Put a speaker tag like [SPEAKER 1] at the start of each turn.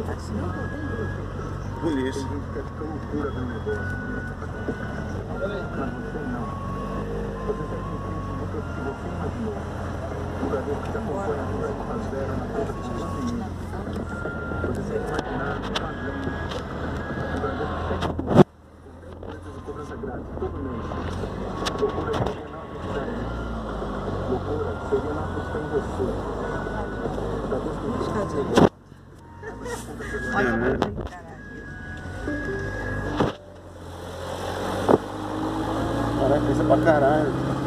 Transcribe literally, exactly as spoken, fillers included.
[SPEAKER 1] Polícia.
[SPEAKER 2] Tem gente que acha que é loucura do negócio. Mas você não. Você sempre entende do que você imaginou. Jogador que te acompanha no Brasil Fazera na conta de sozinho. Você sempre imaginando, fazendo. Jogador que sempre cobrança de cobrança grátis todo mês. Loucura seria não acreditar em mim. Loucura seria não acreditar em você. Jogador que você
[SPEAKER 3] Olha,
[SPEAKER 1] né?
[SPEAKER 3] caraca, isso é pra caralho.